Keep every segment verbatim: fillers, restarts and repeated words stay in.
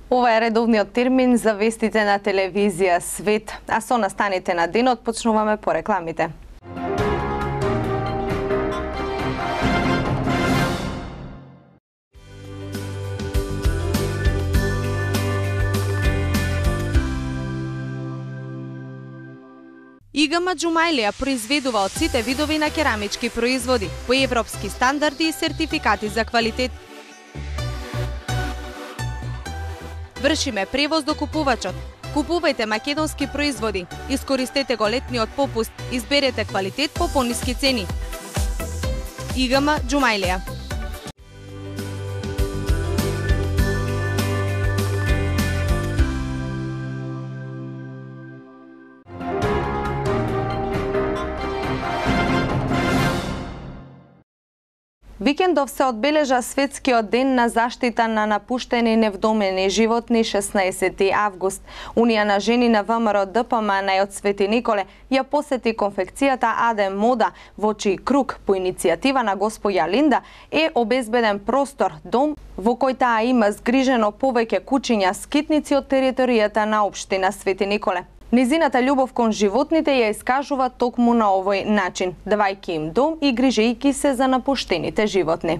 Ова е редовниот термин за вестите на телевизија Свет, а со настаните на денот почнуваме по рекламите. ИГМ Джумаилија произведува од сите видови на керамички производи по европски стандарди и сертификати за квалитет. Вршиме превоз до купувачот. Купувајте македонски производи, искористете го летниот попуст, изберете квалитет по пониски цени. ИГМ Джумаилија. Викендов се одбележа Светскиот ден на заштита на напуштени невдомени животни шеснаесети август. Унија на жени на ВМРО ДПМ најот Свети Николе ја посети конфекцијата Аде Мода, во чиј круг по иницијатива на госпоја Линда е обезбеден простор, дом во кој таа има згрижено повеќе кучиња скитници од територијата на општина Свети Николе. Низината љубов кон животните ја искажува токму на овој начин, давајќи им дом и грижејќи се за напуштените животни.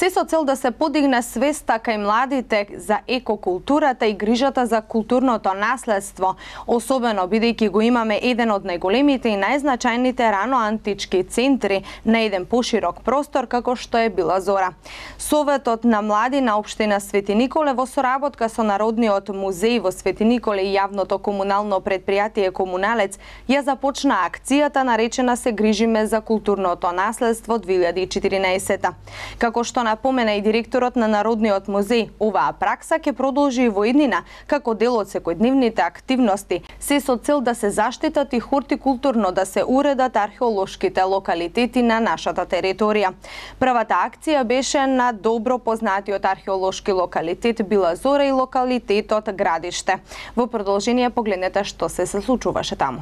Се со цел да се подигне свеста кај младите за екокултурата и грижата за културното наследство, особено бидејќи го имаме еден од најголемите и најзначајните рано антички центри на еден поширок простор како што е Била Зора. Советот на млади на општина Свети Николе во соработка со Народниот музеј во Свети Николе и јавното комунално предпријатие Комуналец ја започна акцијата наречена Се грижиме за културното наследство две илјади и четиринаесета. Како што напомена и директорот на Народниот музеј, оваа пракса ќе продолжи и во иднина како дел од секојдневните активности, се со цел да се заштитат и хортикултурно да се уредат археолошките локалитети на нашата територија. Првата акција беше на добро познатиот археолошки локалитет Била Зора и локалитетот Градиште. Во продолжение погледнете што се се случуваше таму.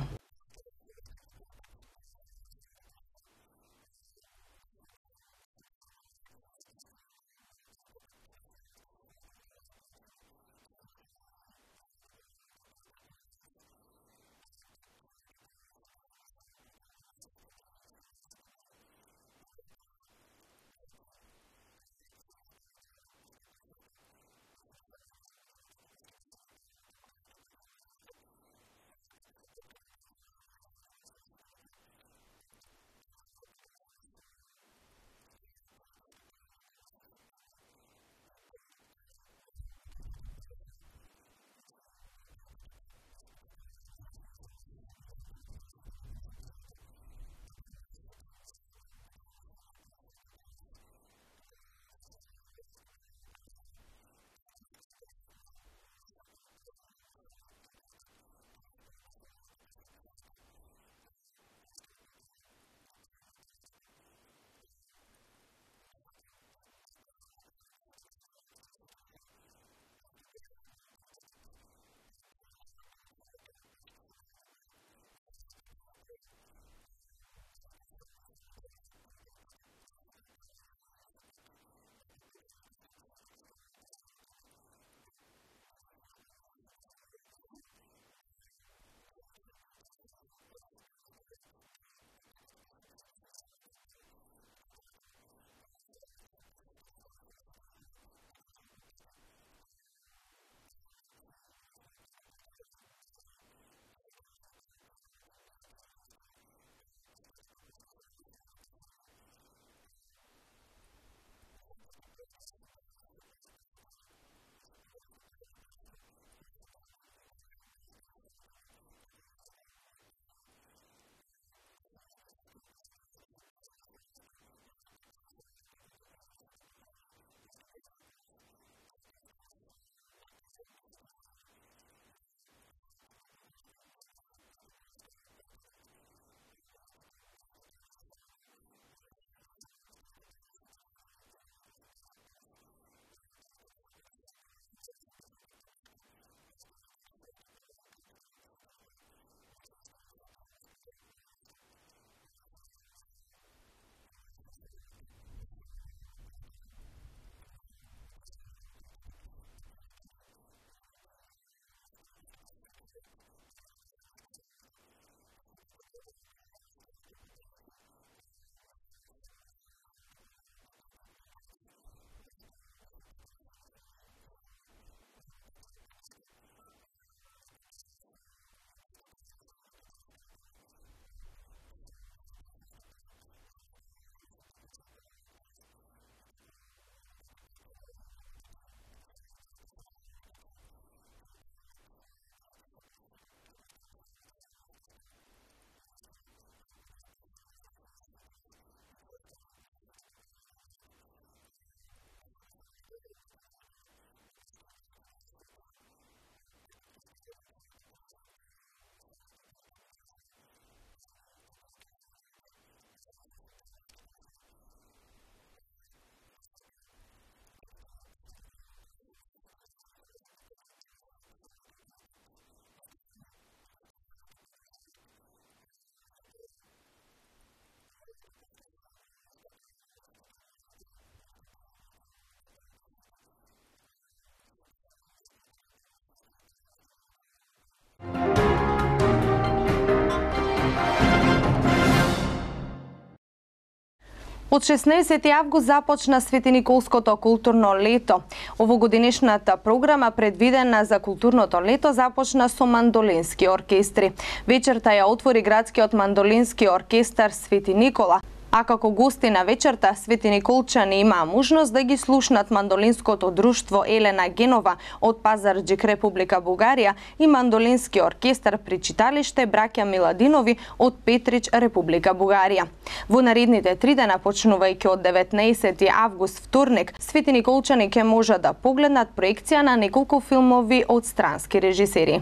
Од шеснаесети август започна Светиниколското културно лето. Овогодинешната програма предвидена за културното лето започна со мандолински оркестри. Вечерта ја отвори градскиот мандолински оркестар Свети Никола. А како гости на вечерта, светиниколчани имаа можност да ги слушнат мандолинското друштво Елена Генова од Пазарџик, Република Бугарија, и мандолински оркестар при читалиште Браќа Миладинови од Петрич, Република Бугарија. Во наредните три дена, почнувајќи од деветнаесети август вторник, светиниколчани ќе можат да погледнат проекција на неколку филмови од странски режисери.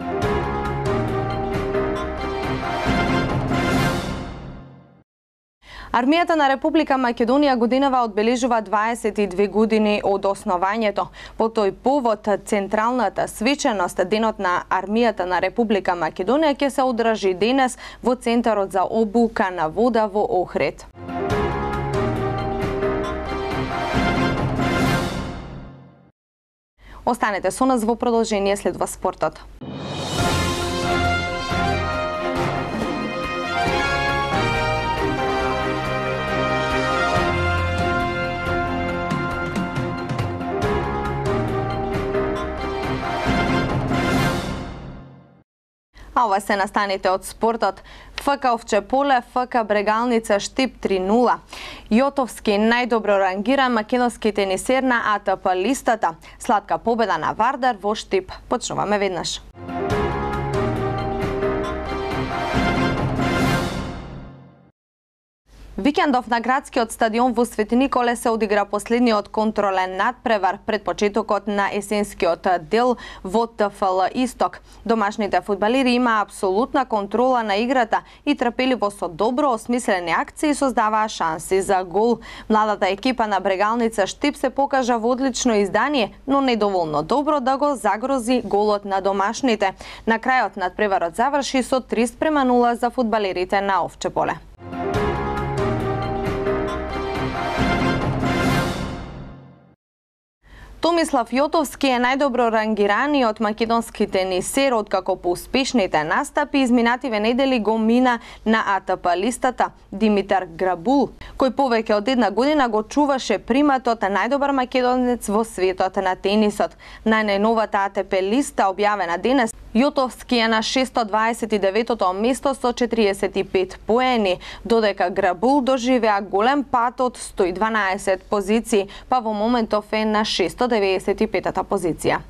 Армијата на Република Македонија годинава одбележува дваесет и две години од основањето. По тој повод, централната свеченост Денот на Армијата на Република Македонија ќе се одржи денес во Центарот за обука на вода во Охрид. Останете со нас, во продолжение следува спортот. А ова се настаните од спортот. ФК Овче поле, ФК Брегалница Штип три нула. Јотовски најдобро рангиран македонски тенисер на А Т П листата. Сладка победа на Вардар во Штип. Почнуваме веднаш. Викендов на градскиот стадион во Свети Николе се одигра последниот контролен надпревар пред почетокот на есенскиот дел во Т Ф Л Исток. Домашните фудбалери имаа апсолутна контрола на играта и трпеливо со добро осмислени акции создаваа шанси за гол. Младата екипа на Брегалница Штип се покажа во одлично издание, но недоволно добро да го загрози голот на домашните. На крајот надпреварот заврши со три спрема нула за фудбалерите на Овче поле. Томислав Јотовски е најдобро рангираниот македонски тенисер откако по успешните настапи изминативе недели го мина на А Т П листата Димитар Грабул, кој повеќе од една година го чуваше приматот на најдобар македонец во светот на тенисот. На најновата А Т П листа објавена денес, Јотовски е на шестsto дваесет и деветото место со четириесет и пет поени, додека Грабул доживеа голем пат од сто и дванаесет позиции, па во моментов е на шестsto деветдесет и петата позиција.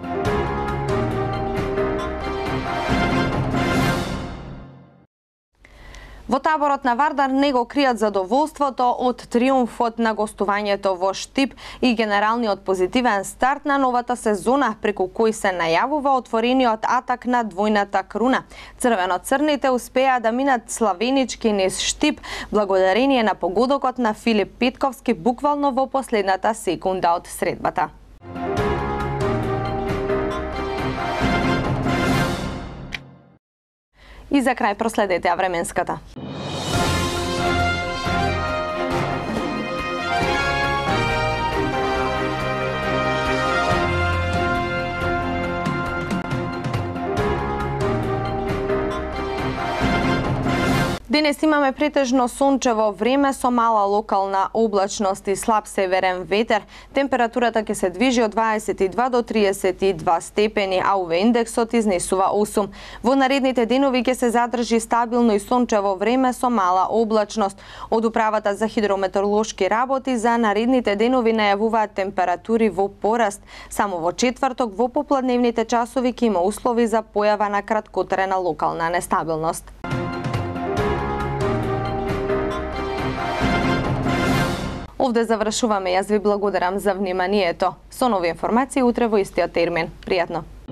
Во таборот на Вардар не го кријат задоволството од триумфот на гостувањето во Штип и генералниот позитивен старт на новата сезона, преку кој се најавува отворениот атак на двојната круна. Црвено-црните успеа да минат славенички низ Штип благодарение на погодокот на Филип Петковски буквално во последната секунда од средбата. И за крај проследете ја временската. Денес имаме претежно сончево време со мала локална облачност и слаб северен ветер. Температурата ќе се движи од дваесет и два до триесет и два степени, а УВ индексот изнесува осум. Во наредните денови ќе се задржи стабилно и сончево време со мала облачност. Од Управата за хидрометеоролошки работи за наредните денови најавуваат температури во пораст. Само во четврток во попладневните часови ќе има услови за појава на краткотрена локална нестабилност. Овде завршуваме. Јас ви благодарам за вниманието. Со нови информации утре во истиот термин. Пријатно!